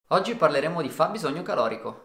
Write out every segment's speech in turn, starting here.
Oggi parleremo di fabbisogno calorico.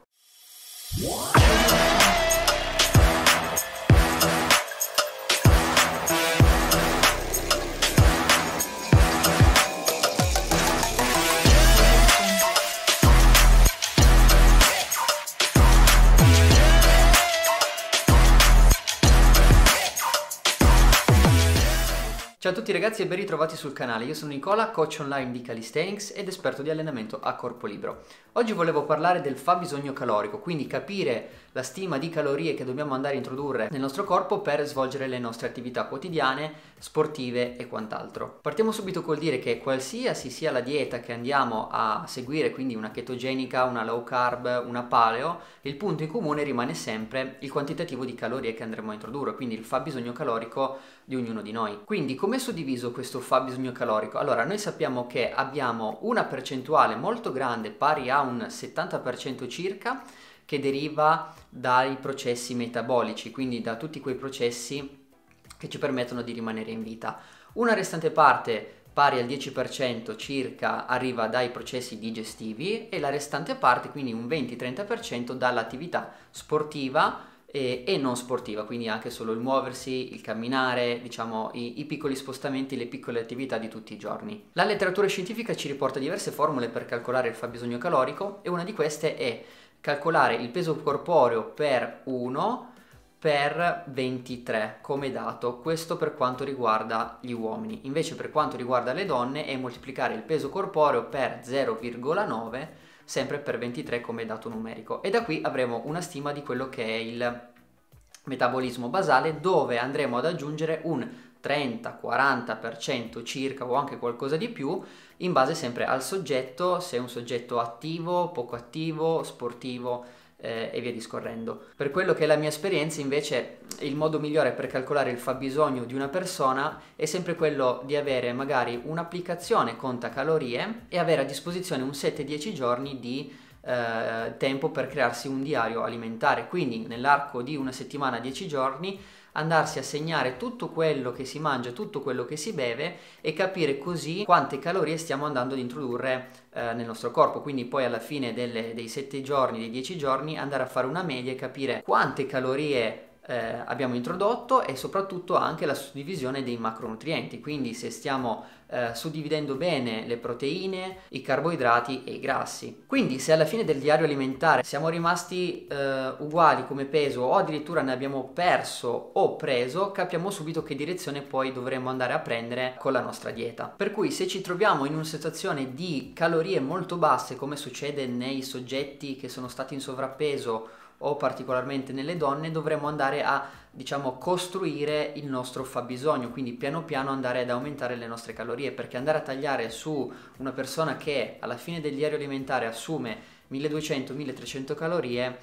Ciao a tutti ragazzi e ben ritrovati sul canale, io sono Nicola, coach online di calisthenics ed esperto di allenamento a corpo libero. Oggi volevo parlare del fabbisogno calorico, quindi capire la stima di calorie che dobbiamo andare a introdurre nel nostro corpo per svolgere le nostre attività quotidiane, sportive e quant'altro. Partiamo subito col dire che qualsiasi sia la dieta che andiamo a seguire, quindi una chetogenica, una low carb, una paleo, il punto in comune rimane sempre il quantitativo di calorie che andremo a introdurre, quindi il fabbisogno calorico di ognuno di noi. Quindi come è suddiviso questo fabbisogno calorico? Allora, noi sappiamo che abbiamo una percentuale molto grande, pari a un 70% circa, che deriva dai processi metabolici, quindi da tutti quei processi che ci permettono di rimanere in vita. Una restante parte, pari al 10% circa, arriva dai processi digestivi e la restante parte, quindi un 20-30%, dall'attività sportiva e non sportiva, quindi anche solo il muoversi, il camminare, diciamo i piccoli spostamenti, le piccole attività di tutti i giorni. La letteratura scientifica ci riporta diverse formule per calcolare il fabbisogno calorico e una di queste è calcolare il peso corporeo per 1 per 23 come dato, questo per quanto riguarda gli uomini. Invece per quanto riguarda le donne è moltiplicare il peso corporeo per 0,9 sempre per 23 come dato numerico, e da qui avremo una stima di quello che è il metabolismo basale, dove andremo ad aggiungere un 30-40% circa o anche qualcosa di più in base sempre al soggetto, se è un soggetto attivo, poco attivo, sportivo e via discorrendo. Per quello che è la mia esperienza invece il modo migliore per calcolare il fabbisogno di una persona è sempre quello di avere magari un'applicazione conta calorie e avere a disposizione un 7-10 giorni di tempo per crearsi un diario alimentare, quindi nell'arco di una settimana, 10 giorni, andarsi a segnare tutto quello che si mangia, tutto quello che si beve e capire così quante calorie stiamo andando ad introdurre nel nostro corpo. Quindi poi alla fine dei 7 giorni, dei 10 giorni, andare a fare una media e capire quante calorie abbiamo introdotto e soprattutto anche la suddivisione dei macronutrienti, quindi se stiamo suddividendo bene le proteine, i carboidrati e i grassi. Quindi se alla fine del diario alimentare siamo rimasti uguali come peso o addirittura ne abbiamo perso o preso, capiamo subito che direzione poi dovremmo andare a prendere con la nostra dieta. Per cui se ci troviamo in una situazione di calorie molto basse, come succede nei soggetti che sono stati in sovrappeso o particolarmente nelle donne, dovremmo andare a, diciamo, costruire il nostro fabbisogno, quindi piano piano andare ad aumentare le nostre calorie, perché andare a tagliare su una persona che alla fine del diario alimentare assume 1200-1300 calorie,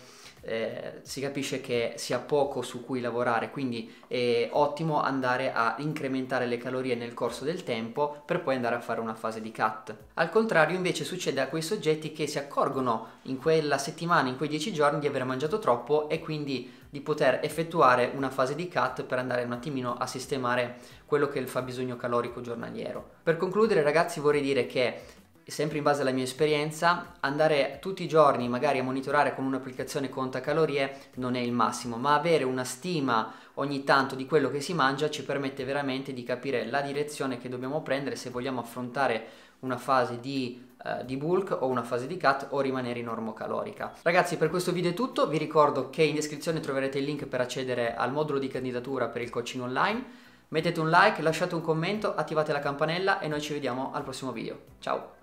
si capisce che sia poco su cui lavorare, quindi è ottimo andare a incrementare le calorie nel corso del tempo per poi andare a fare una fase di cut. Al contrario invece succede a quei soggetti che si accorgono in quella settimana, in quei 10 giorni, di aver mangiato troppo e quindi di poter effettuare una fase di cut per andare un attimino a sistemare quello che è il fabbisogno calorico giornaliero. Per concludere ragazzi vorrei dire che, sempre in base alla mia esperienza, andare tutti i giorni magari a monitorare con un'applicazione conta calorie non è il massimo, ma avere una stima ogni tanto di quello che si mangia ci permette veramente di capire la direzione che dobbiamo prendere se vogliamo affrontare una fase di bulk o una fase di cut o rimanere in normocalorica. Ragazzi, per questo video è tutto, vi ricordo che in descrizione troverete il link per accedere al modulo di candidatura per il coaching online. Mettete un like, lasciate un commento, attivate la campanella e noi ci vediamo al prossimo video. Ciao!